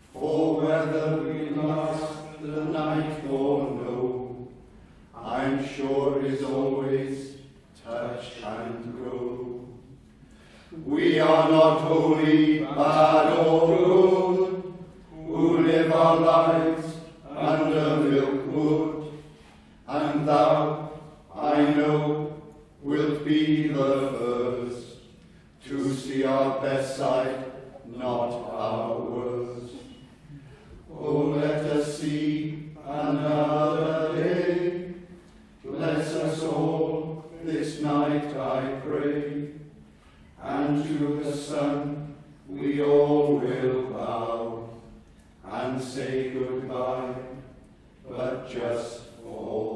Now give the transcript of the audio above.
For whether we last the night or no, I'm sure is always touch and go. We are not wholly bad or good, who live our lives under milk wood, and thou, I know, wilt be the first to see our best side, not our worst. Oh, let us see another day. Bless us all this night, I pray. And to the sun we all will bow and say goodbye, but just for